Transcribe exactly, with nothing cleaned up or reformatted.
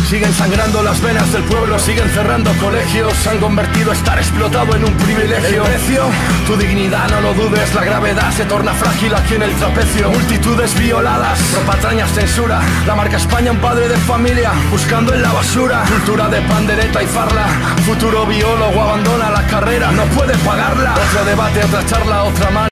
Siguen sangrando las venas del pueblo, siguen cerrando colegios, han convertido estar explotado en un privilegio. ¿El precio? Tu dignidad, no lo dudes, la gravedad se torna frágil aquí en el trapecio. Multitudes violadas, por patrañas, censura. La marca España, un padre de familia, buscando en la basura. Cultura de pandereta y farla. Futuro biólogo abandona la carrera, no puede pagarla. Otro debate, otra charla, otra mano.